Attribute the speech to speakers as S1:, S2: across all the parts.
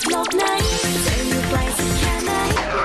S1: โลกไหนเธออยู่ไกลสักแค่ไหน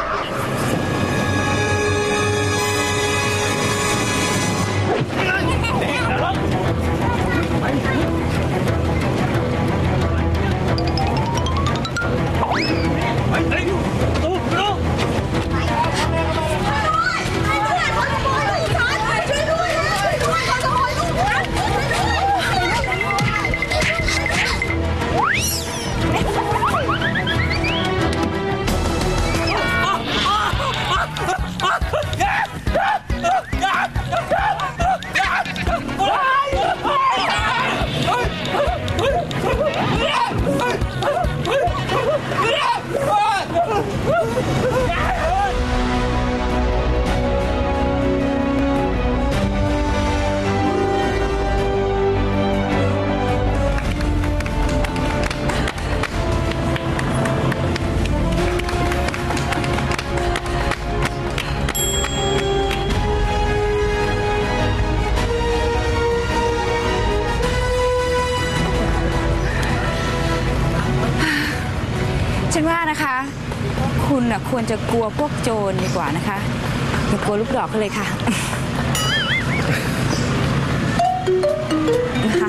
S2: ฉันว่านะคะคุณควรจะกลัวพวกโจรดีกว่านะคะอย่ากลัวลูกดอกเขาเลยค่ะนะคะ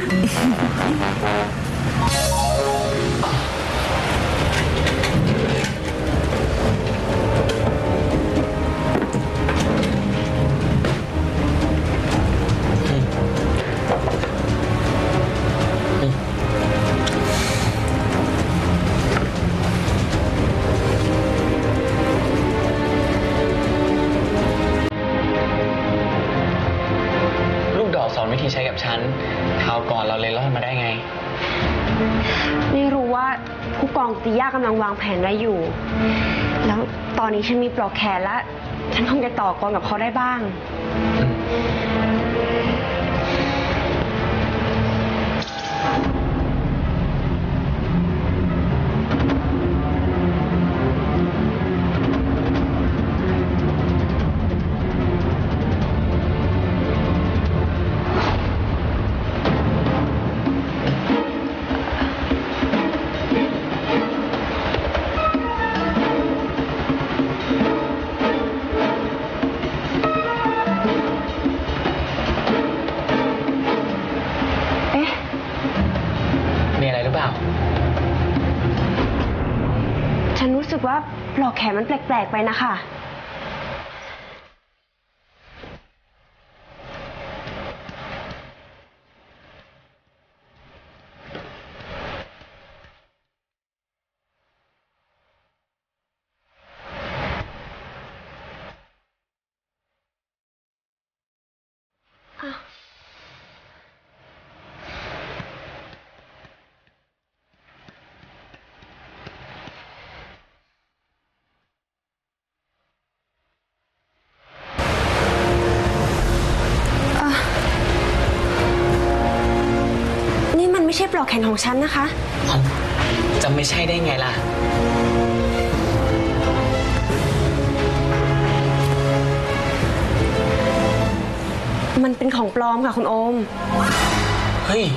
S3: สอนวิธีใช้กับฉันคราวก่อนเราเลยรอดมาได้ไง
S4: ไม่รู้ว่าผู้กองติย่ากำลังวางแผนไว้อยู่แล้วตอนนี้ฉันมีปลอกแขนแล้วฉันคงจะต่อกรกับเขาได้บ้างฉันรู้สึกว่าปลอกแขนมันแปลกๆไปนะคะไม่ใช่ปลอกแขนของฉันนะคะ
S3: จะไม่ใช่ได้ไงล่ะ
S4: มันเป็นของปลอมค่ะคุณโอม
S3: เฮ้ย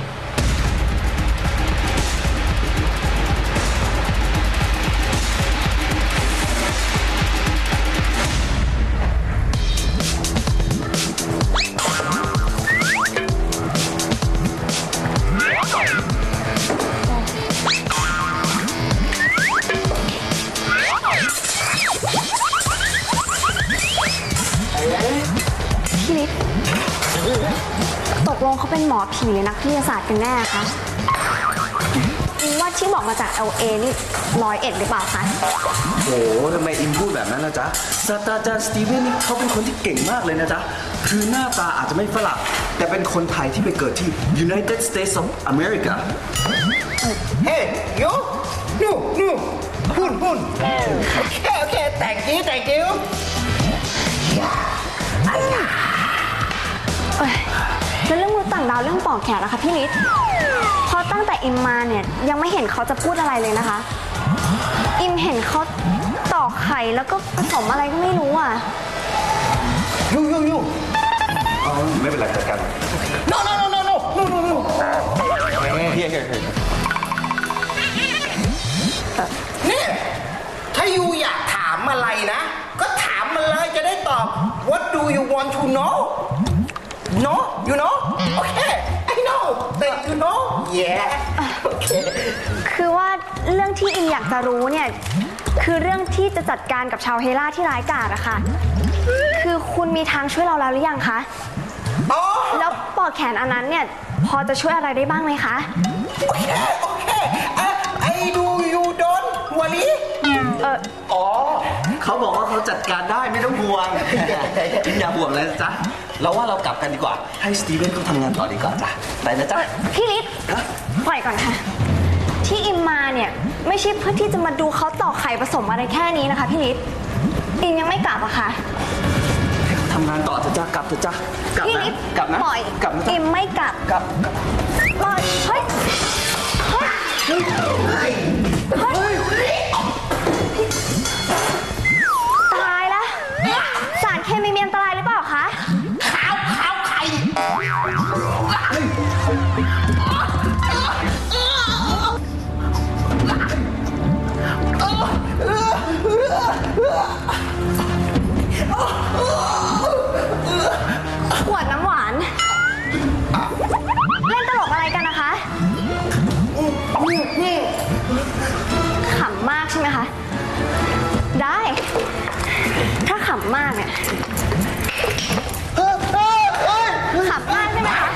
S4: พี่ฤทธิ์ตกลงเขาเป็นหมอผีหรือนักวิทยาศาสตร์กันแน่คะว่าที่บอกมาจาก LA นี่101หรือเปล่าคะ
S5: โอ้ทำไมอิมพูดแบบนั้นนะจ๊ะศาสตราจารย์สตีเวนนี่เขาเป็นคนที่เก่งมากเลยนะจ๊ะคือหน้าตาอาจจะไม่ฝรั่งแต่เป็นคนไทยที่ไปเกิดที่ United States of America
S6: เฮ้ยโย่นู่หุ่นโอเค thank you
S4: แล้วเรื่องมนุษย์ต่างดาวเรื่องปอกแขนนะคะพี่ฤทธิ์เพราะตั้งแต่อิมมาเนี่ยยังไม่เห็นเขาจะพูดอะไรเลยนะคะอิมเห็นเขาตอกไข่แล้วก็ผสมอะไรก็ไม่รู้อ่ะ
S6: ยู
S5: ไม่เป็นไรจัดการ
S6: no นี่อะไรนะ ก็ถามมันเลยจะได้ตอบ What do you want to know No you know Okay I know that you know Yeah Okay
S4: คือว่าเรื่องที่อิมอยากจะรู้เนี่ยคือเรื่องที่จะจัดการกับชาวเฮล่าที่ร้ายกาจอะค่ะคือคุณมีทางช่วยเราแล้วหรือยังคะ
S6: อ๋อ
S4: แล้วปลอกแขนอันนั้นเนี่ยพอจะช่วยอะไรได้บ้างไหมคะ
S6: โอเคI do you don't worry
S5: อ๋อเขาบอกว่าเขาจัดการได้ไม่ต้องห่วง อิมอย่าห่วงเลยนะจ๊ะเราว่าเรากลับกันดีกว่าให้สตีเวนเขาทำงานต่อดีกว่าจ้ะไปนะจ๊ะ
S4: พี่ฤทธิ์ปล่อยก่อนค่ะ ที่อิมมาเนี่ยไม่ใช่เพื่อที่จะมาดูเขาต่อไข่ผสมอะไรแค่นี้นะคะพี่ฤทธิ์อิมยังไม่กลับอะค่ะ
S5: ทำงานต่อเถอะจ้ะกลับเถอะจ้ะกลับ
S4: พี่
S5: นะ
S4: ฤทธิ์
S5: กลับนะ
S4: ปล่อย
S5: กลับนะจ๊ะ
S4: อิมไม่กลับ
S5: กลับ
S4: ปล่อยเฮ้ยตายแล้วสารเคมีมีอันตรายหรือเปล่าคะ
S6: ขาวไข่
S4: ขวดน้ำหวาน เล่นตลกอะไรกันนะคะขำมากใช่ไหมคะ ได้ ถ้าขำมากเนี่ยขำมากใช่ไหมคะ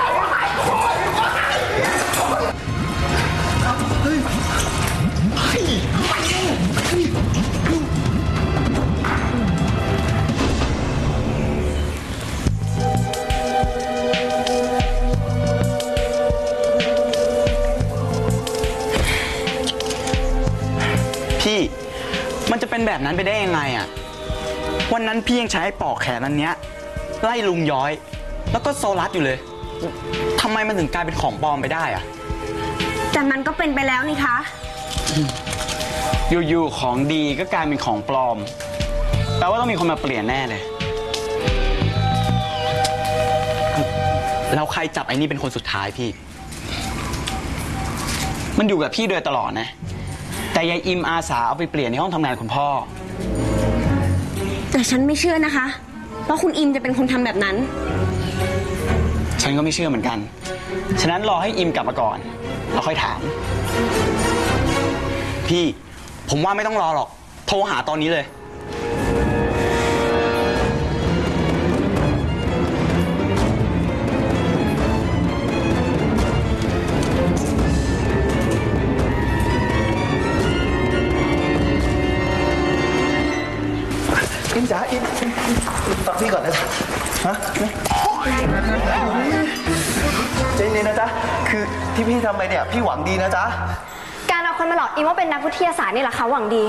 S7: พี่มันจะเป็นแบบนั้นไปได้ยังไงอะวันนั้นพี่ยังใช้ปอกแขนอันเนี้ยไล่ลุงย้อย แล้วก็โซลัสอยู่เลยทำไมมันถึงกลายเป็นของปลอมไปได้อะ
S4: แต่มันก็เป็นไปแล้วนี่คะ
S7: อยู่ๆของดีก็กลายเป็นของปลอมแปลว่าต้องมีคนมาเปลี่ยนแน่เลยแล้วใครจับไอ้นี่เป็นคนสุดท้ายพี่ มันอยู่กับพี่โดยตลอดนะแต่ยายอิมอาสาเอาไปเปลี่ยนในห้องทำงานคุณพ่อ
S8: แต่ฉันไม่เชื่อนะคะว่าคุณอิมจะเป็นคนทำแบบนั้น
S7: ฉันก็ไม่เชื่อเหมือนกัน ฉะนั้นรอให้อิมกลับมาก่อนแล้วค่อยถาม พี่ผมว่าไม่ต้องรอหรอกโทรหาตอนนี้เลย
S5: อิมจ๋าอิมฟังพี่ก่อนนะจ๊ะฮะใจเย็นนะจ๊ะคือที่พี่ทำไปเนี่ยพี่หวังดีนะจ๊ะ
S4: การเอาคนมาหลอกอิมว่าเป็นนักวิทยาศาสตร์นี่แหละคะหวังดี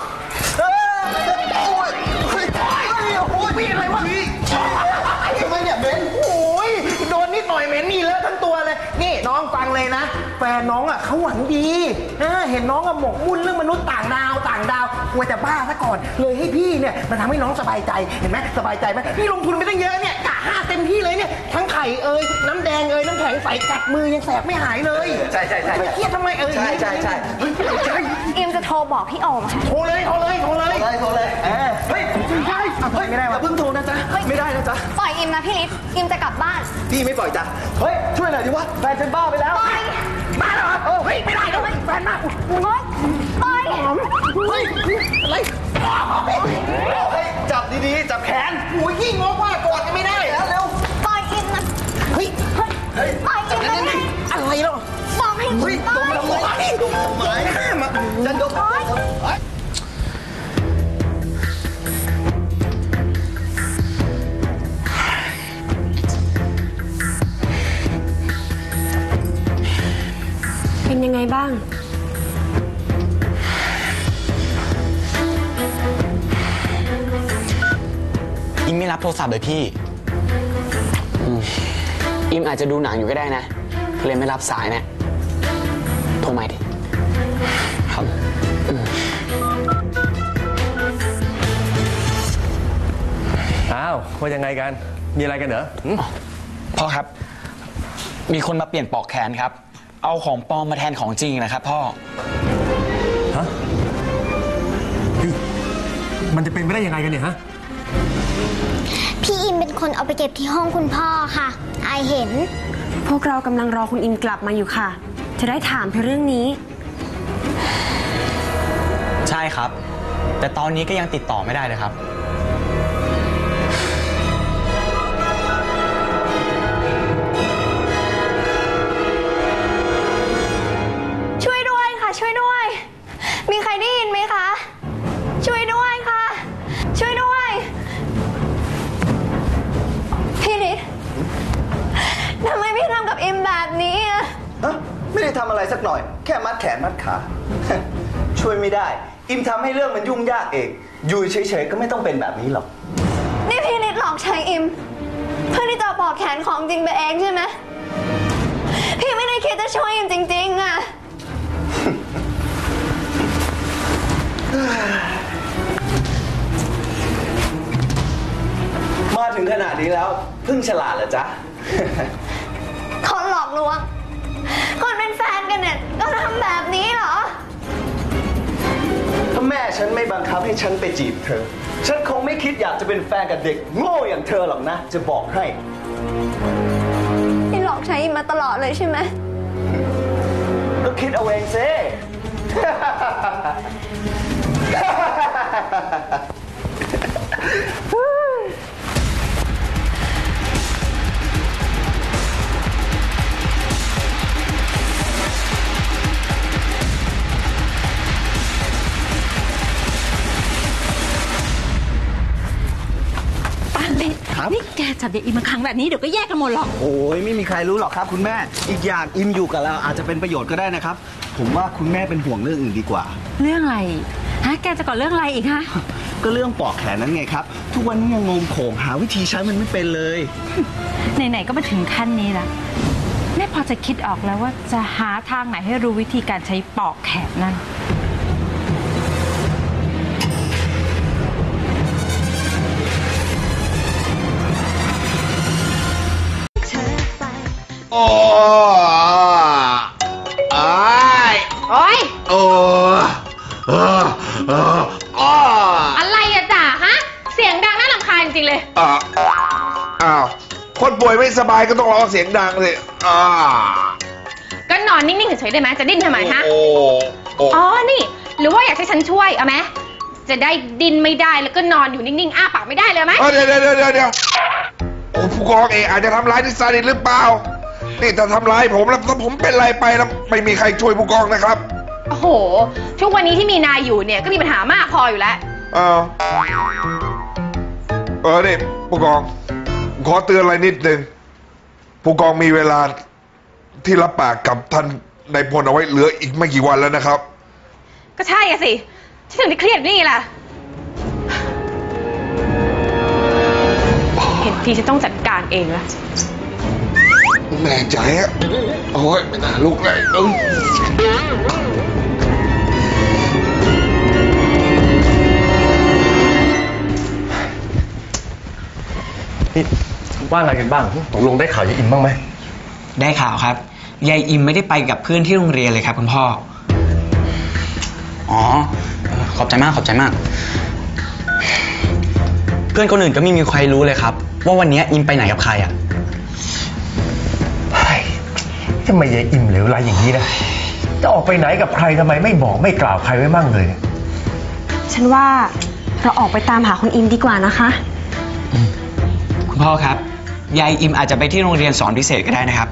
S6: พี่อะไรวะทำไมเนี่ยเบนโอ้ยโดนนิดหน่อยเหม็นนี่เลอะทั้งตัวเลย นี่น้องฟังเลยนะ แฟนน้องอ่ะเขาหวังดีเห็นน้องอะหมกมุ่นเรื่องมนุษย์ต่างดาวกลัวแต่บ้าซะก่อน เลยให้พี่เนี่ยมันทำให้น้องสบายใจ เห็นไหมสบายใจไหมพี่ลงทุนไปตั้งเยอะเนี่ยกะ5เต็มที่เลยเนี่ย ทั้งไข่น้ำแดงน้ำแข็งใสกัดมือยังแสบไม่หายเลย
S5: ใช่
S6: ไม่เครียดทำไม
S5: ใช่
S4: อิมจะโทรบอกพี่โอมค่ะ
S6: โทรเลย
S5: โทรเลยเฮ้ยใช่ไม่ได้อย่าเพิ่งโทรนะจ๊ะไม่ได้นะจ๊ะ
S4: ปล่อยอิมนะพี่ฤทธิ์อิมจะกลับบ้าน
S5: พี่ไม่ปล่อยจ้ะเฮ้ยช่วยหน่อยดิวะแฟนฉันบ้าไปแล้ว
S4: ปล่อย
S6: บ้าเหรอเฮ้ยไม่ได้เลยแฟนมาก
S4: ปล่อย
S6: เฮ้ยอะไร
S5: เฮ้ยจับดีๆจับแขน
S6: โอ้ยยิ่งงกว่ากอดกันไม่ได้แล้วเร็ว
S4: ปล่อยอิมนะ
S6: เฮ้ย
S4: ปล่อยอิมนะ
S6: อะไรแล้ว
S4: บอกให้
S6: เฮ้ย
S4: ปล่
S6: ต
S4: อ
S6: รง
S4: ย
S6: มาทำไมห้ามอ่ะจันยก
S8: เป็นยังไงบ้าง
S7: อิมไม่รับโทรศัพท์เลยพี่อิมอาจจะดูหนังอยู่ก็ได้นะเลยไม่รับสายเนี่ยโทรมาดิครับ
S9: อ้าวว่ายังไงกัน มีอะไรกันเหรอ
S7: พ่อครับ มีคนมาเปลี่ยนปลอกแขนครับ เอาของปลอมมาแทนของจริงนะครับพ่อ
S9: ฮะมันจะเป็นไปได้ยังไงกันเนี่ยฮะ
S1: พี่อิมเป็นคนเอาไปเก็บที่ห้องคุณพ่อค่ะอายเห็น
S8: พวกเรากำลังรอคุณอิมกลับมาอยู่ค่ะ จะได้ถามเธอเรื่องนี้
S7: ใช่ครับ แต่ตอนนี้ก็ยังติดต่อไม่ได้เลยครับ
S4: ช่วยด้วยค่ะ ช่วยด้วย มีใครได้ยินไหมคะ ช่วยด้วยค่ะ ช่วยด้วย พี่นิดทำไมพี่ทำกับอิมแบบนี้อะ
S5: ฮะไม่ได้ทำอะไรสักหน่อย แค่มัดแขนมัดขา ช่วยไม่ได้ อิมทำให้เรื่องมันยุ่งยากเอง อยู่เฉยๆก็ไม่ต้องเป็นแบบนี้หรอก
S4: นี่พี่นิดหลอกใช้อิม เพื่อที่จะปอกแขนของจริงไปเองใช่ไหม พี่ไม่ได้คิดจะช่วยอิมจริงๆอะ
S5: มาถึงขนาดนี้แล้วเพิ่งฉลาดเหรอจ๊ะ
S4: คนหลอกลวง คนเป็นแฟนกันเนี่ยก็ทำแบบนี้เหรอ
S5: ถ้าแม่ฉันไม่บังคับให้ฉันไปจีบเธอ ฉันคงไม่คิดอยากจะเป็นแฟนกับเด็กโง่อย่างเธอหรอกนะ จะบอกให้
S4: พี่หลอกใช้อิมมาตลอดเลยใช่ไหม
S5: ก็คิดเอาเองซิ
S2: นี่แกจับเด็กอิมมาขังแบบนี้เดี๋ยวก็แยกกันหมดหรอก
S5: โอ้ยไม่มีใครรู้หรอกครับคุณแม่ อีกอย่างอิมอยู่กับเราอาจจะเป็นประโยชน์ก็ได้นะครับ ผมว่าคุณแม่เป็นห่วงเรื่องอื่นดีกว่า
S2: เรื่องอะไรฮะแกจะก่อเรื่องอะไรอีกฮะ
S5: ก็เรื่องปอกแขนนั้นไงครับ ทุกวันนี้ยังงมโขงหาวิธีใช้มันไม่เป็นเลย
S2: ไหนๆก็มาถึงขั้นนี้ละแม่พอจะคิดออกแล้วว่าจะหาทางไหนให้รู้วิธีการใช้ปอกแขนนั่น
S10: โอ้ไอ้โอ้ยโอ้
S11: อะไรอะจ่าฮะ เสียงดังน่ารำคาญจริงๆเลย
S10: อ้าวคนป่วยไม่สบายก็ต้องร้องเสียงดังสิ
S11: ก็นอนนิ่งๆเฉยๆได้ไหมจะดิ้นทำไมฮะ
S10: โอ้
S11: อ๋อ นี่ หรือว่าอยากให้ฉันช่วยเอาไหมจะได้ดิ้นไม่ได้แล้วก็นอนอยู่นิ่งๆ อ้าปากไม่ได้เลยไหม
S10: เดี๋ยวโอ้ผู้กองอาจจะทำร้ายนิสานิตหรือเปล่า นี่ถ้าทำร้ายผมแล้วถ้าผมเป็นอะไรไปแล้วไม่มีใครช่วยผู้กองนะครับ
S11: โอ้โห ทุกวันนี้ที่มีนายอยู่เนี่ยก็มีปัญหามากพออยู่แล้ว
S10: นี่ผู้กองขอเตือนอะไรนิดนึงผู้กองมีเวลาที่รับปากกับท่านนายพลเอาไว้เหลืออีกไม่กี่วันแล้วนะครับ
S11: ก็ใช่อะสิฉันถึงได้เครียดนี่ล่ะเห็นทีฉันต้องจัดการเองละ
S10: แน่ใจอะโอ้ยไม่น่าลุกเลย
S9: นี่ว่าอะไรกันบ้างตกลงได้ข่าวยายอิมบ้างไหม
S7: ได้ข่าวครับยายอิมไม่ได้ไปกับเพื่อนที่โรงเรียนเลยครับคุณพ่ออ๋อขอบใจมากเพื่อนคนอื่นก็ไม่มีใครรู้เลยครับว่าวันนี้อิมไปไหนกับใครอ่ะ
S9: ทำไมยายอิมเหลวไหลอย่างนี้นะจะออกไปไหนกับใครทำไมไม่บอกไม่กล่าวใครไว้มั่งเลย
S8: ฉันว่าเราออกไปตามหาคุณอิมดีกว่านะคะ
S7: คุณพ่อครับยายอิมอาจจะไปที่โรงเรียนสอนพิเศษก็ได้นะครับ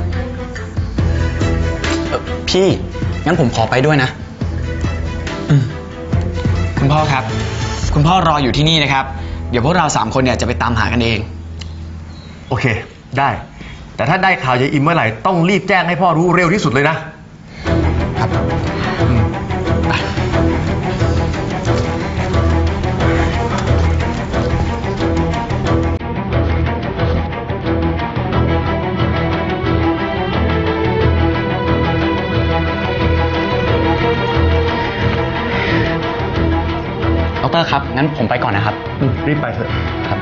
S7: พี่งั้นผมขอไปด้วยนะคุณพ่อครับคุณพ่อรออยู่ที่นี่นะครับเดี๋ยวพวกเรา3 คนเนี่ยจะไปตามหากันเอง
S9: โอเคได้แต่ถ้าได้ข่าวยายอิมเมื่อไหร่ต้องรีบแจ้งให้พ่อรู้เร็วที่สุดเลยนะครับ
S7: ดร.ครับงั้นผมไปก่อนนะครับ
S9: รีบไปเถอะ
S7: ครับ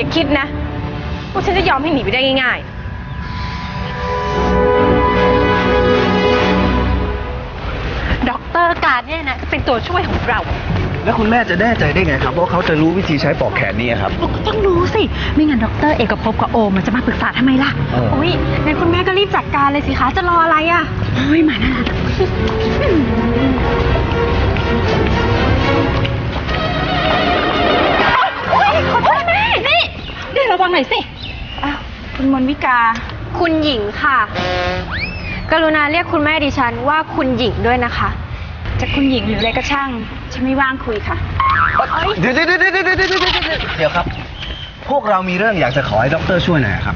S11: คิดนะว่าฉันจะยอมให้หนีไปได้ง่ายๆด็อกเตอร์การเนี่ยนะเป็นตัวช่วยของเรา
S5: แล้วคุณแม่จะแน่ใจได้ไงครับว่าเขาจะรู้วิธีใช้ปอกแขนนี่ครับ
S2: ก็ต้องรู้สิ ไม่งั้นดร.เอกภพกับโอมมันจะมาปรึกษาทำไมล่ะ
S8: อุ๊ยงั้นคุณแม่ก็รีบจัดการเลยสิคะ จะรออะไรอ่ะ
S2: โอ้ยมาน่ารักขอโทษแม่นี่ระวังหน่อยสิ
S8: คุณมนวิกา
S4: คุณหญิงค่ะ กรุณาเรียกคุณแม่ดิฉันว่าคุณหญิงด้วยนะคะ
S8: จะคุณหญิงหรืออะไรก็ช่าง ฉันไม่ว่างคุยค่ะ
S5: เดี๋ยวครับ พวกเรามีเรื่องอยากจะขอให้ด็อกเตอร์ช่วยหน่อยครับ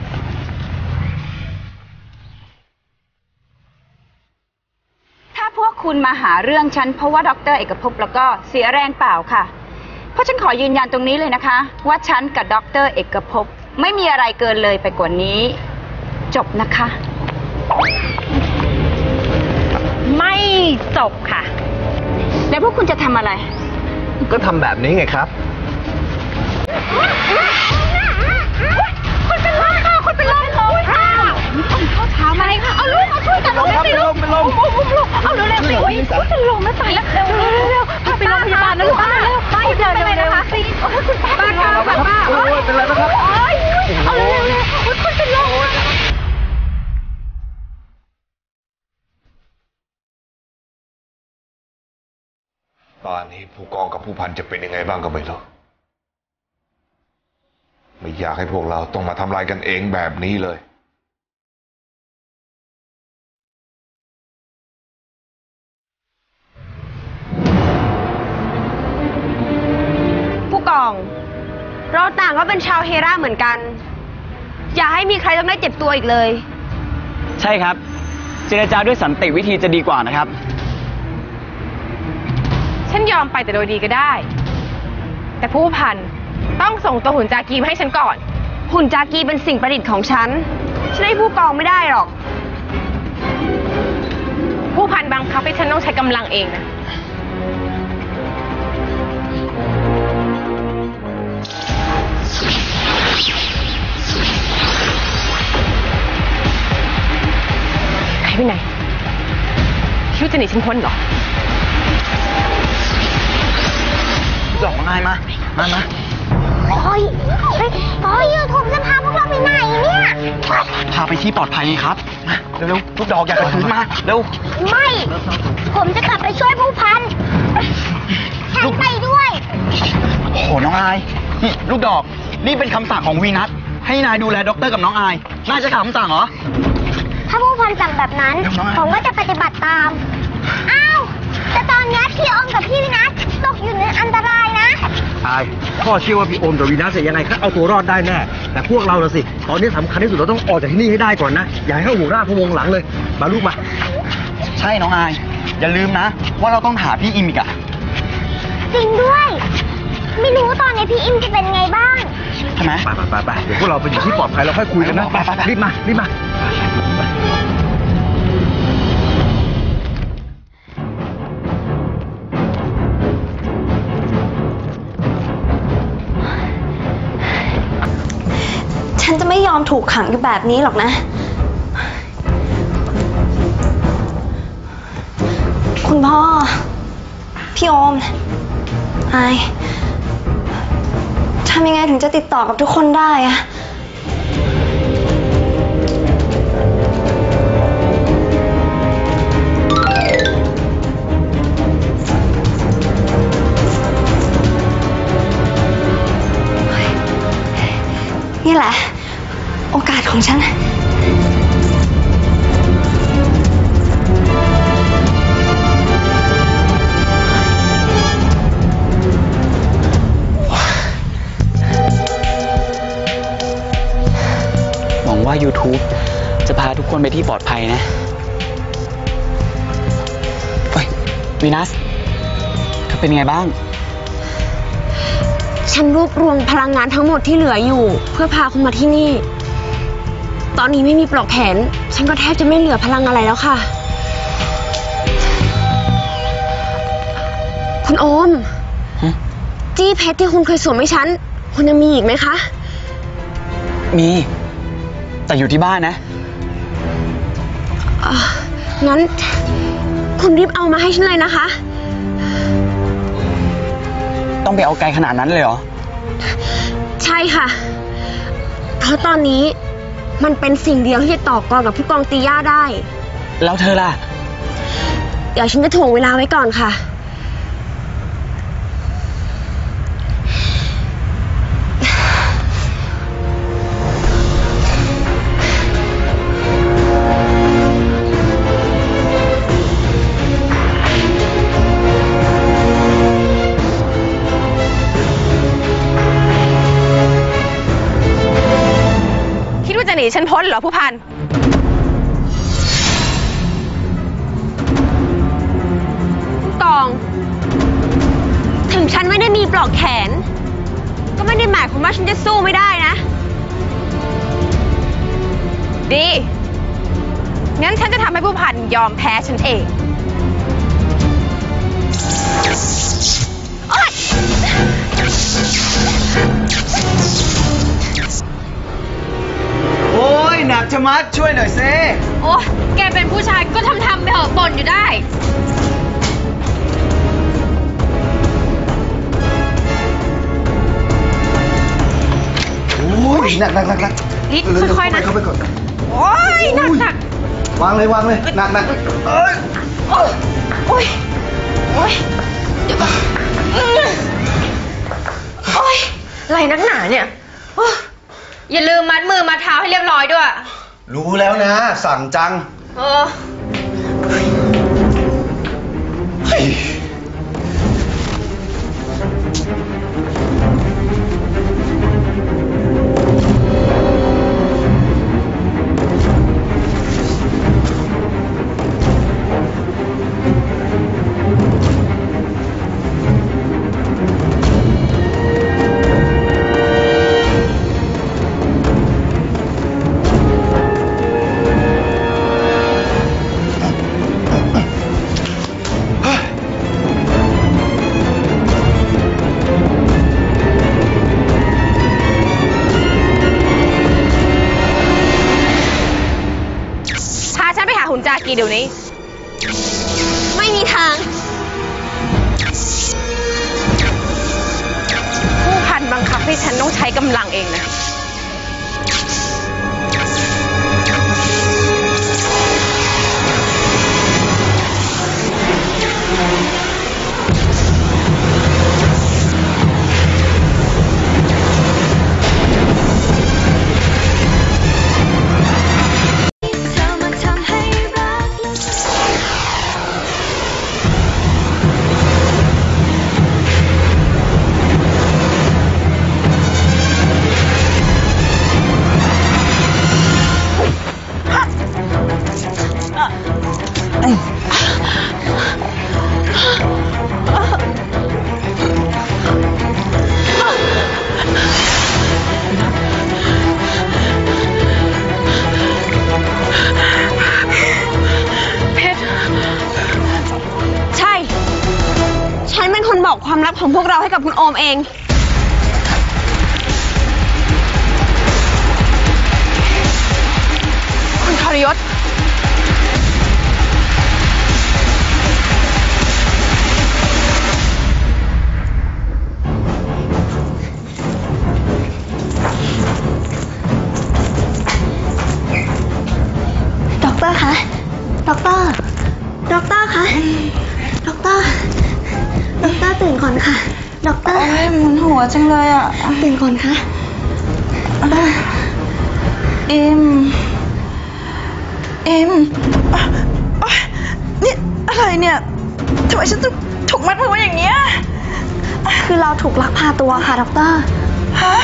S12: ถ้าพวกคุณมาหาเรื่องฉันเพราะว่าดร.เอกภพแล้วก็เสียแรงเปล่าค่ะ เพราะฉันขอยืนยันตรงนี้เลยนะคะ ว่าฉันกับดร.เอกภพไม่มีอะไรเกินเลยไปกว่านี้ จบนะคะ
S11: ไม่จบค่ะ
S12: แล้วพวกคุณจะทำอะไร
S5: ก็ทำแบบนี้ไงครับ
S11: คนเป็นลมค่ะคนเป็นลมค่ะมีคนเข้าเท้ามาค่ะเอาลูกมาช่วยกันเอาเร็วๆลูกเอาเร็วๆสิโอ้ยเป็นลมแล้วตายแล้วเร็วๆพาไปโรงพยาบาลนะลูกเร็วๆไปเดินเลยนะคะสิโอ้ยคุณป้าป้าโอ้ยเป็นไรนะครับเอาเร็วๆคุณเป็นลม
S10: ตอนนี้ผู้กองกับผู้พันจะเป็นยังไงบ้างก็ไม่รู้ไม่อยากให้พวกเราต้องมาทำลายกันเองแบบนี้เลย
S4: ผู้กอง เราต่างก็เป็นชาวเฮราเหมือนกัน อย่าให้มีใครต้องได้เจ็บตัวอีกเลย
S7: ใช่ครับ เจรจาด้วยสันติวิธีจะดีกว่านะครับ
S11: ฉันยอมไปแต่โดยดีก็ได้ แต่ผู้พันต้องส่งตัวหุ่นจากีมาให้ฉันก่อน
S4: หุ่นจากีเป็นสิ่งประดิษฐ์ของฉันให้ผู้กองไม่ได้หรอก
S11: ผู้พันบังคับให้ฉันต้องใช้กำลังเองนะ ใครไปไหนคิดว่าจะหนีฉันพ้นเหรอ
S7: ดอกไม้มา
S1: โอ้ยยูทูบจะพาพวกเราไปไหนเนี่ย
S7: พาไปที่ปลอดภัยครับมาเร็วๆลูกดอกอย่ากระถือมา เร็ว
S1: ไม่ ผมจะกลับไปช่วยผู้พันฉันไปด้วย
S7: โอ้โห น้องอาย นี่ลูกดอก นี่เป็นคำสั่งของวีนัทให้นายดูแลด็อกเตอร์กับน้องอาย นายจะขัดคำสั่งเหรอ
S1: ถ้าผู้พันสั่งแบบนั้น ผมก็จะปฏิบัติตาม อ้าว แต่ตอนนี้พี่อมกับพี่วินัทตกอยู่ในอันตรายนะ
S9: อายพ่อเชื่อว่าพี่โอมกับวีนัสยังไงก็เอาตัวรอดได้แน่ แต่พวกเราน่ะสิ ตอนนี้สำคัญที่สุดเราต้องออกจากที่นี่ให้ได้ก่อนนะ อย่าให้เขาหัวร่าพวงหลังเลย มาลูกมา
S7: ใช่น้องอาย อย่าลืมนะ ว่าเราต้องหาพี่อิมอีกอะ
S1: จริงด้วย ไม่รู้ตอนนี้พี่อิมจะเป็นไงบ้าง
S7: ใช่ไหม
S9: ไปเดี๋ยวพวกเราไปอยู่ที่ปลอดภัยแล้วค่อยคุยกันนะ
S7: ไป
S9: รีบมา
S4: ฉันจะไม่ยอมถูกขังอยู่แบบนี้หรอกนะ คุณพ่อ พี่โอมไอทำยังไงถึงจะติดต่อกับทุกคนได้อะนี่แหละ โอกาสของฉัน
S7: หวังว่า YouTube จะพาทุกคนไปที่ปลอดภัยนะเฮ้ยวีนัสเธอเป็นไงบ้าง
S8: ฉันรวบรวมพลังงานทั้งหมดที่เหลืออยู่ เพื่อพาคุณมาที่นี่ ตอนนี้ไม่มีปลอกแขน ฉันก็แทบจะไม่เหลือพลังอะไรแล้วค่ะ คุณโอม จี้เพชรที่คุณเคยสวมให้ฉัน คุณยังมีอีกไหมคะ
S7: มีแต่อยู่ที่บ้านนะ
S8: งั้นคุณรีบเอามาให้ฉันเลยนะคะ
S7: ต้องไปเอาไกลขนาดนั้นเลยเหรอ
S8: ใช่ค่ะ เพราะตอนนี้มันเป็นสิ่งเดียวที่จะต่อกรกับผู้กองตีย่าได้
S7: แล้วเธอล่ะ
S8: เดี๋ยวฉันจะถ่วงเวลาไว้ก่อนค่ะ
S11: คิดว่าจะหนีฉันพ้นเหรอผู้พัน
S8: กอง ถึงฉันไม่ได้มีปลอกแขน ก็ไม่ได้หมายความว่าฉันจะสู้ไม่ได้นะ
S11: ดี งั้นฉันจะทำให้ผู้พันยอมแพ้ฉันเอง
S7: โอ้ยหนักชะมัดช่วยหน่อยเซ
S11: โอ้แกเป็นผู้ชายก็ทำไปเถอะบ่นอยู่ได้
S6: โอ้ยหนัก
S11: ลิศค่อยๆนะ
S6: เข้าไปก่อน
S11: โอ้ยหนัก
S6: วางเลยหนักเอ้ย
S11: โอ้ยโอ้ยเดี๋ยวก่อนโอ้ยอะไรนักหนาเนี่ยโอ้ยอย่าลืมมัดมือมัดเท้าให้เรียบร้อยด้วย
S6: รู้แล้วนะ สั่งจัง
S11: เออ พาฉันไปหาหุ่นจากีเดี๋ยวนี้
S8: ไม่มีทาง
S11: ผู้พันบังคับให้ฉันต้องใช้กำลังเองนะ
S8: ใช่ ฉันเป็นคนบอกความลับของพวกเราให้กับคุณโอมเอง
S11: คุณทรยศ
S4: ด็อกเตอร์คะ ด็อกเตอร์ ด็อกเตอร์คะ ด็อกเตอร์ ด็อกเตอร์ตื่นก่อนค่ะ ด็อกเตอร์มึนหัวจังเลยอ่ะ ตื่นก่อนค่ะ
S11: นี่
S4: เอ็ม
S11: อะไรเนี่ยทำไมฉันถูกมัดมือไว้อย่างเงี้ย
S4: คือเราถูกลักพาตัวค่ะ ด็อกเตอร์
S11: ฮะ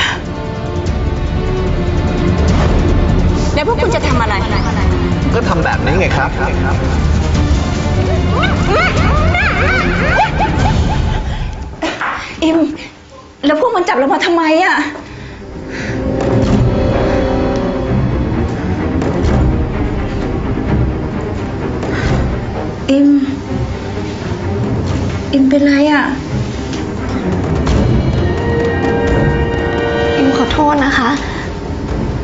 S4: แล้วพวกคุณจะทำอะไร
S6: ก็ทำแบบนี้ไงครับ
S11: อิมแล้วพวกมันจับเรามาทำไมอ่ะ อิมเป็นไรอ่ะ
S4: อิมขอโทษนะคะ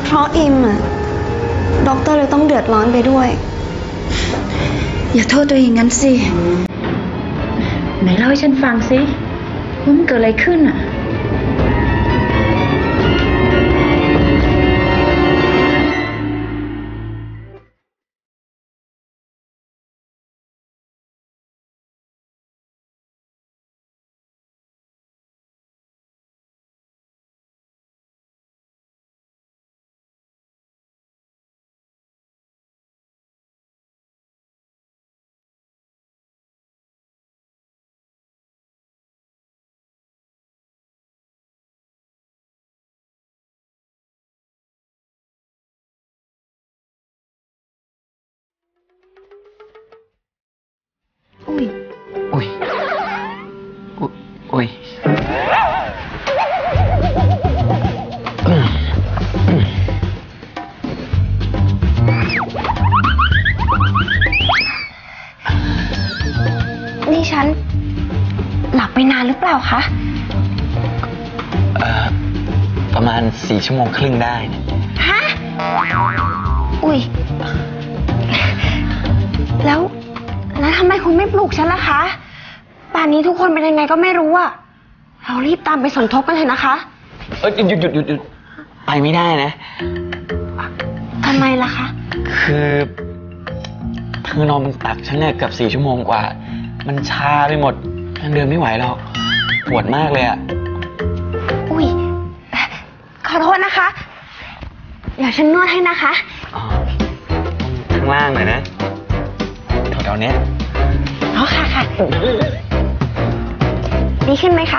S4: เพราะอิมอะด็อกเตอร์เลยต้องเดือดร้อนไปด้วย
S11: อย่าโทษตัวเองงั้นสิไหนเล่าให้ฉันฟังสิว่ามันเกิดอะไรขึ้นอ่ะ
S3: อุ้ยอุ้ย
S8: นี่ฉันหลับไปนานหรือเปล่าคะ
S3: ประมาณ4 ชั่วโมงครึ่งได้นะ
S8: ฮะ อุ๊ย แล้วทำไมคุณไม่ปลุกฉันล่ะคะ ป่านนี้ทุกคนเป็นยังไงก็ไม่รู้อะเรารีบตามไปสมทบกันเถอะนะคะ
S3: หยุดไปไม่ได้นะ
S8: ทำไมล่ะคะ
S3: คือเธอนอนบนตักฉันเนี่ยเกือบ4 ชั่วโมงกว่า มันชาไปหมดยังเดินไม่ไหวหรอกปวดมากเลยอะ
S8: อุ๊ย ขอโทษนะคะ เดี๋ยวฉันนวดให้นะคะ
S3: ข้างล่างหน่อยนะแถวๆเนี้ย
S8: อ๋อค่ะ ดีขึ้นไหมคะ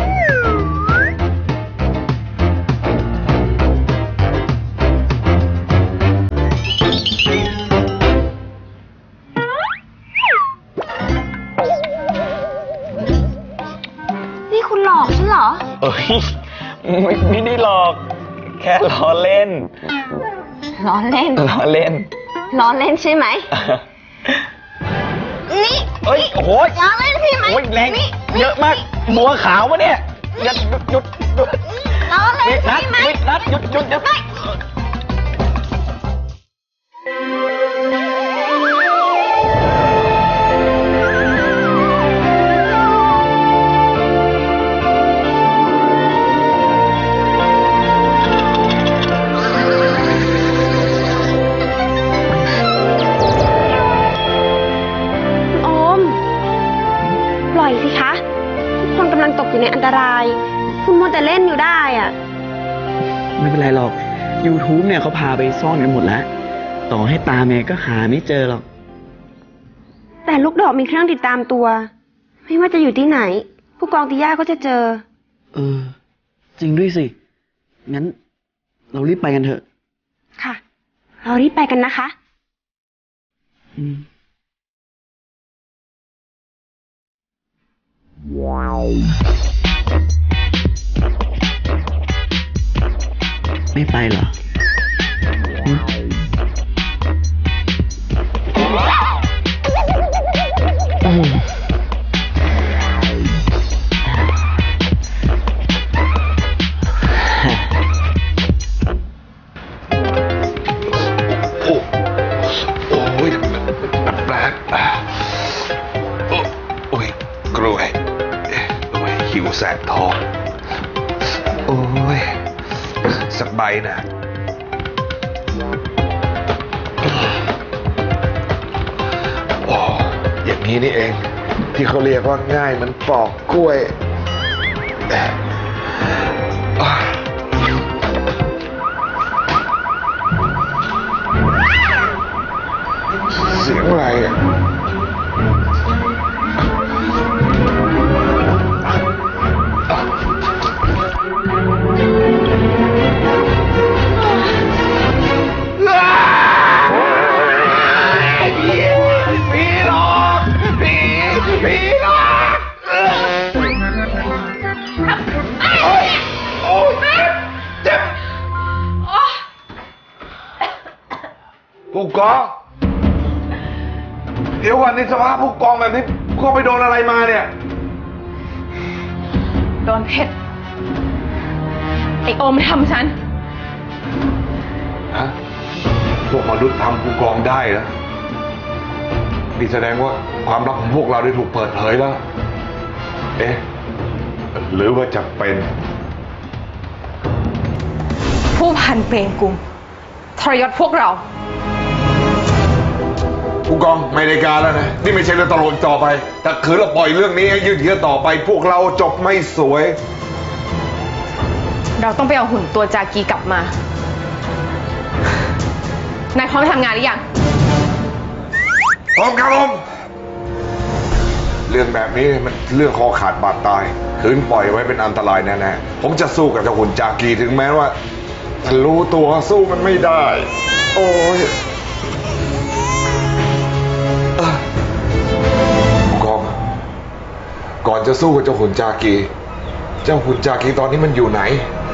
S8: นี่คุณหลอกฉันเหรอ
S3: เอ้ยไม่ได้หลอก แค่ล้อเล่น
S8: ล้อเล่น
S3: ล้อเล่น
S8: ล้อเล่นใช่ไหม นี่
S3: เอ้ยโอ้โห
S8: ล้อเล่นใช่ไหม
S3: โอ้ยแรง
S8: นี่
S3: เยอะมากบัวขาววะเนี่ยหยุด
S8: ล้อเล่น
S3: นั
S8: ใช่
S3: ด
S8: ไหม
S3: นัดหยุด
S8: ไม่ โอม ปล่อยสิคะ ทุกคนกำลังตกอยู่ในอันตราย คุณมัวแต่เล่นอยู่ได้อะ
S7: ไม่เป็นไรหรอก YouTube เนี่ยเขาพาไปซ่อนกันหมดแล้ว ต่อให้ตามเนี่ยก็หาไม่เจอหรอก
S8: แต่ลูกดอกมีเครื่องติดตามตัว ไม่ว่าจะอยู่ที่ไหน ผู้กองติย่าก็จะเจอ
S7: จริงด้วยสิ งั้นเรารีบไปกันเถอะ
S8: ค่ะ เรารีบไปกันนะคะ
S7: ไม่ไปเหรอ
S10: โอ้ยแปลกโอ้ยกล้วยโอ้ยหิวแสบท้องโอ้ยสักใบนะโอ้อย่างนี้นี่เองที่เขาเรียกว่าง่ายมันปอกกล้วยเสียงอะไรอ่ะผีหลอกผีหลอกโอ้ยเจ็บผู้กองเดี๋ยวก่อนในสภาพผู้กองแบบนี้ก็ไปโดนอะไรมาเนี่ย
S11: โดนเพชรไอโอมทำฉัน
S10: ฮะพวกมนุษย์ทำผู้กองได้นะนี่แสดงว่าความลับของพวกเราได้ถูกเปิดเผยแล้ว เอ๊ะ หรือว่าจะเป็น
S11: ผู้พันเปรมกุลทรยศพวกเรา
S10: ผู้กองไม่ได้การแล้วนะ นี่ไม่ใช่เรื่องตลกต่อไปถ้าคืนเราปล่อยเรื่องนี้ให้ยืดเยื้อต่อไป พวกเราจบไม่สวย
S11: เราต้องไปเอาหุ่นตัวจากีกลับมา นายพร้อมไปทำงานหรือยัง
S10: พร้อมครับผมเรื่องแบบนี้มันเรื่องคอขาดบาดตายคืนปล่อยไว้เป็นอันตรายแน่ๆผมจะสู้กับเจ้าหุ่นจากีถึงแม้ว่ามันรู้ตัวสู้มันไม่ได้ โอ้ยผู้กองก่อนจะสู้กับเจ้าหุ่นจากีเจ้าหุ่นจากีตอนนี้มันอยู่ไหน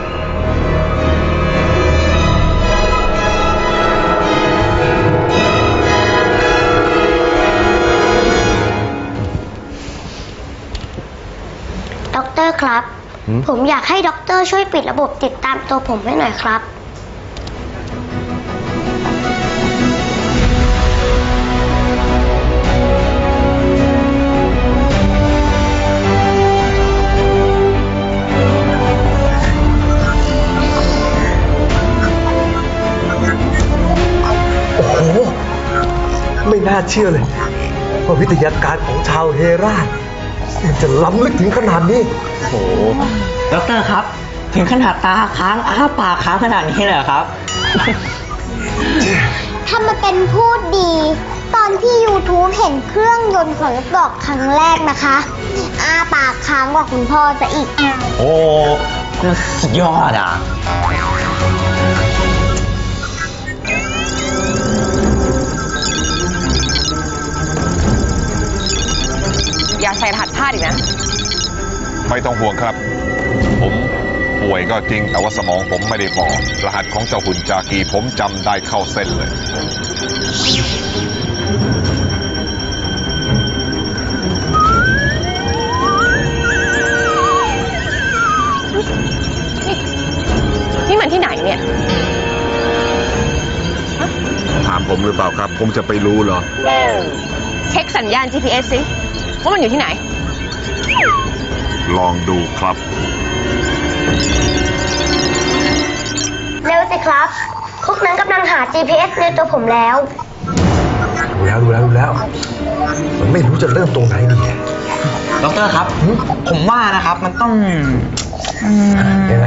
S1: ด็อกเตอร์ครับ ผมอยากให้ด็อกเตอร์ช่วยปิดระบบติดตามตัวผมให้หน่อยครับ
S9: โอ้โห ไม่น่าเชื่อเลยว่าวิทยาการของชาวเฮรามันจะล้ำลึกถึงขนาดนี้โอ้โห
S7: ดอกเตอรครับ ถึงขนาดตาค้างอ้าปากค้างขนาดนี้เลยเหรอครับ
S1: ถ้ามาเป็นพูดดี ตอนที่ YouTube เห็นเครื่องยนต์ของลูกดอกครั้งแรกนะคะอ้าปากค้างกว่าคุณพ่อจะอีก
S7: โอ้สุดยอดอ่ะ
S11: อย่าใส่รหัสพลาดอีกนะ
S10: ไม่ต้องห่วงครับ ผมป่วยก็จริงแต่ว่าสมองผมไม่ได้ฝ่อรหัสของเจ้าหุ่นจากีผมจำได้เข้าเส้นเลย
S11: นี่มันที่ไหนเนี่ย
S10: ถามผมหรือเปล่าครับ ผมจะไปรู้เหรอ
S11: เช็คสัญญาณ GPS สิว่ามันอยู่ที่ไหน
S10: ลองดูครับ
S1: เร็วสิครับ พวกนั้นกำลังหา GPS ในตัวผมแล้ว
S9: ดูแล้วมันไม่รู้จะเริ่มตรงไหนดี
S7: ดอกเตอรครับ ผมว่านะครับมันต้อง
S9: ยังไง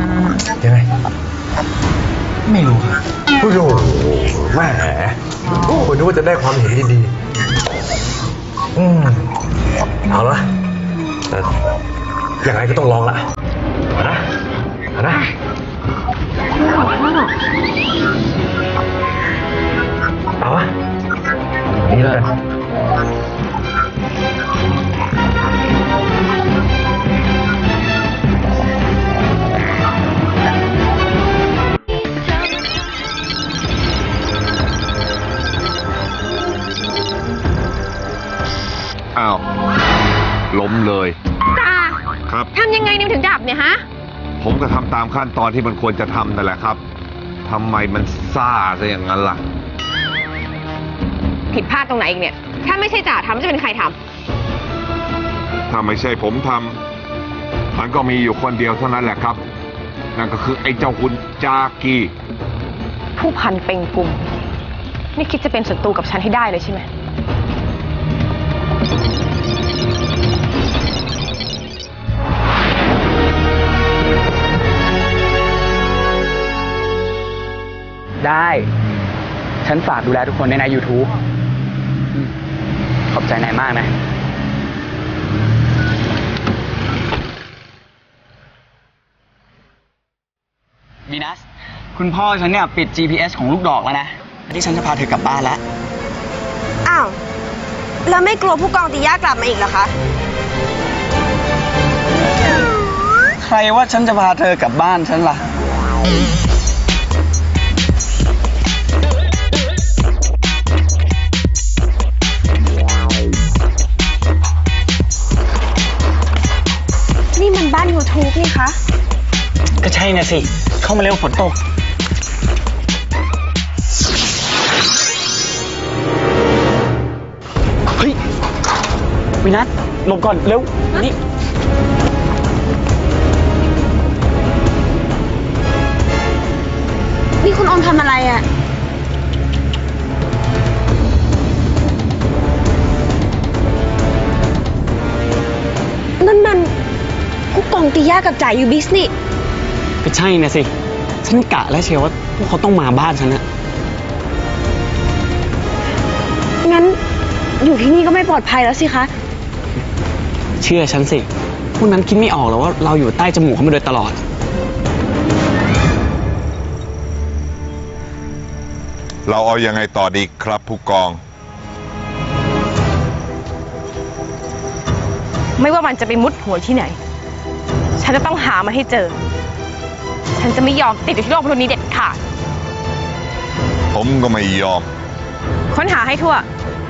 S7: ไม่รู้ครับ
S9: โอ้โหแหมผมนึกว่าจะได้ความเห็นดีๆเอาละแต่ยังไงก็ต้องลองละเอานะเอาวะนี่เลย
S10: อ้าวล้มเลย
S11: จ้า
S10: ครับ
S11: ทำยังไงเนี่ยถึงดับเนี่ยฮะ
S10: ผมก็ทำตามขั้นตอนที่มันควรจะทำนั่นแหละครับทำไมมันซ่าซะอย่างนั้นล่ะ
S11: ผิดพลาดตรงไหนอีกเนี่ย ถ้าไม่ใช่จ่าทำจะเป็นใครท
S10: ถ้าไม่ใช่ผมทำมันก็มีอยู่คนเดียวเท่านั้นแหละครับ นั่นก็คือไอ้เจ้าหุ่นจากี
S11: ำผู้พันเป็งกุมนี่คิดจะเป็นศัตรูกับฉันให้ได้เลยใช่ไหม
S7: ได้ ฉันฝากดูแลทุกคนใน YouTube ขอบใจนายมากนะวีนัส คุณพ่อฉันเนี่ยปิด GPS ของลูกดอกแล้วนะ ที่ฉันจะพาเธอกลับบ้านแล้ว
S8: อ้าว แล้วไม่กลัวผู้กองติยากลับมาอีกเหรอคะ
S7: ใครว่าฉันจะพาเธอกลับบ้านฉันล่ะ
S8: นี่มันบ้าน YouTube นี่คะ
S7: ก็ใช่นะสิ เข้ามาเร็วฝนตก
S3: วินัสหลบก่อน เร็ว นี่
S8: นี่คุณออมทำอะไรอะนั่นมันผู้กองติย่ากับจ่ายยูบิสนี่
S3: ก็ใช่นะสิ ฉันกะแล้วเชียวว่าพวกเขาต้องมาบ้านฉันนะ
S8: งั้นอยู่ที่นี่ก็ไม่ปลอดภัยแล้วสิคะ
S3: เชื่อฉันสิ พวกนั้นคิดไม่ออกหรอกว่าเราอยู่ใต้จมูกเขามาโดยตลอด
S10: เราเอายังไงต่อดีครับผู้กอง
S11: ไม่ว่ามันจะไปมุดหัวที่ไหน ฉันจะต้องหามันให้เจอ ฉันจะไม่ยอมติดอยู่ที่โลกมนุษย์นี้เด็ดขาด
S10: ผมก็ไม่ยอม
S11: ค้นหาให้ทั่ว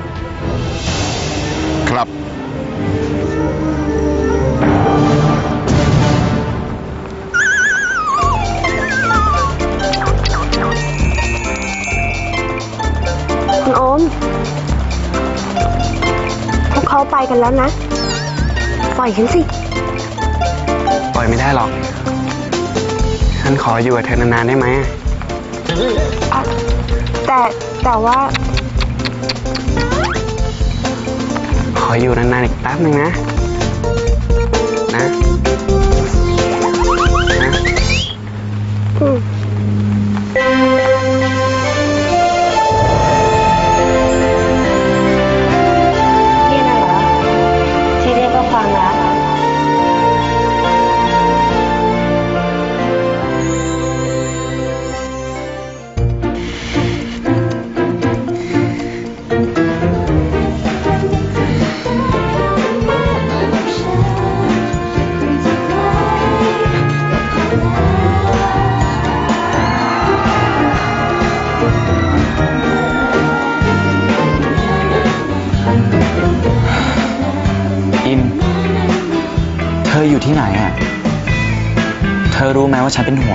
S10: ครับ
S8: คุณออมพวกเขาไปกันแล้วนะ ปล่อยฉันสิ
S3: ปล่อยไม่ได้หรอก ฉันขออยู่กับเธอนานๆได้ไหม
S8: แต่ว่า
S3: ขออยู่นานๆอีกแป๊บนึงนะ นะ
S8: นี่นะเหรอที่เรียกว่าความรัก
S7: อิม เธออยู่ที่ไหนอ่ะ เธอรู้ไหมว่าฉันเป็นห่วง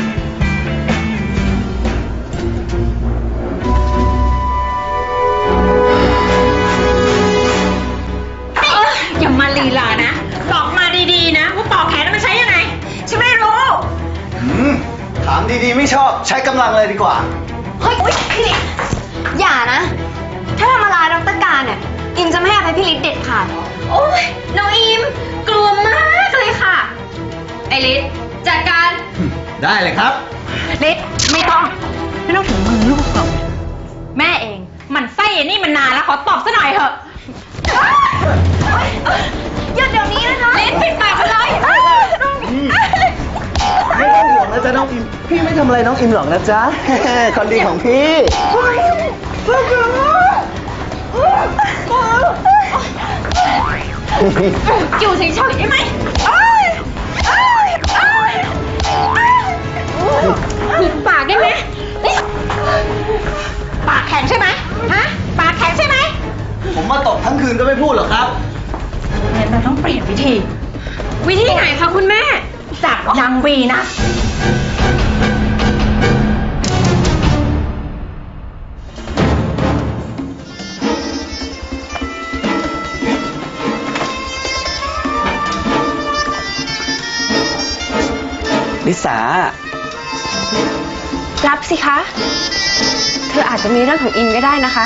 S2: อย่ามาลีลานะ บอกมาดีๆนะว่าปอกแขนมันใช้ยังไง ฉันไม่รู้
S6: ถามดีๆไม่ชอบใช้กำลังเลยดีกว่า
S4: เฮ้ยพี่ลิศอย่านะ ถ้าทำอะไรดร.การเนี่ย อิมจะไม่ให้อภัยพี่ลิศเด็ดขาด
S11: โอ้ยน้องอิมกลัวมากเลยค่ะ ไอลิศจัดการ
S6: ได้เลยครับ
S2: ลิศไม่ต้องถึงมือลูกหรอกแม่เอง มันไส้ไอ้นี่มันนานแล้วขอตอบซะหน่อยเถอะ
S4: หยุดเดี๋ยวนี้นะคะ
S2: ลิศปิดปากมันเลย
S6: ไม่ต้องห่วงนะจ๊ะน้องอิม พี่ไม่ทำอะไรน้องอิมหรอกนะจ๊ะ คนดีของพี่
S2: อยู่เฉยๆได้ไหมปิดปากได้ไหมปากแข็งใช่ไหมฮะ ปากแข็งใช่ไหม
S6: ผมมาตบทั้งคืนก็ไม่พูดหรอกครับ
S2: เนี่ยเราต้องเปลี่ยนวิธี วิธีไหนคะคุณแม่จับนางวีนะ
S3: ลิสา
S8: รับสิคะ เธออาจจะมีเรื่องของอิมก็ได้นะคะ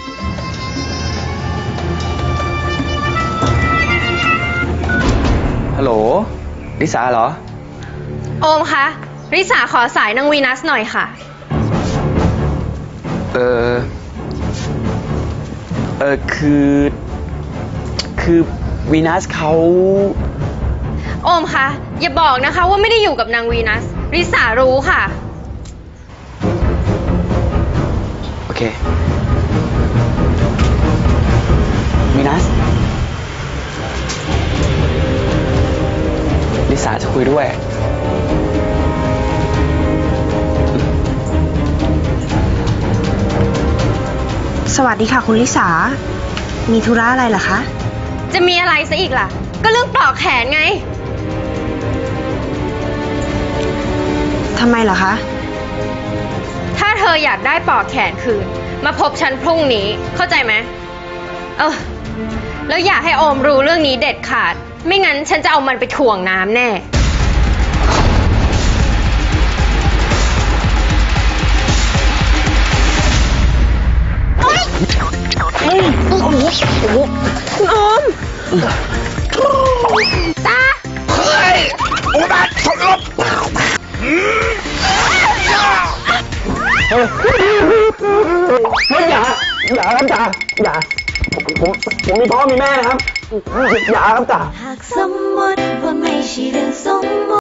S3: ฮัลโหล ลิสาเหรอ
S11: โอมคะ ริสาขอสายนางวีนัสหน่อยค่ะ
S3: คือวีนัสเขา
S11: โอมคะ อย่าบอกนะคะว่าไม่ได้อยู่กับนางวีนัส ริสารู้ค่ะ
S3: โอเค วีนัส ลิสาจะคุยด้วย
S8: สวัสดีค่ะคุณลิสา มีธุระอะไรเหรอคะ
S11: จะมีอะไรซะอีกล่ะ ก็เรื่องปลอกแขนไง
S8: ทำไมเหรอคะ
S11: ถ้าเธออยากได้ปลอกแขนคืน มาพบฉันพรุ่งนี้ เข้าใจไหม
S8: แล้วอย่าให้โอมรู้เรื่องนี้เด็ดขาด ไม่งั้นฉันจะเอามันไปถ่วงน้ำแน่ คุณโอม ตา
S10: อุบัติชนรถ
S3: อย่าครับจ่าอย่าผมมีพ่อมีแม่นะครับอย่าครับจ่า
S13: หากสมมติว่าไม่ใช่เรื่องสมมติ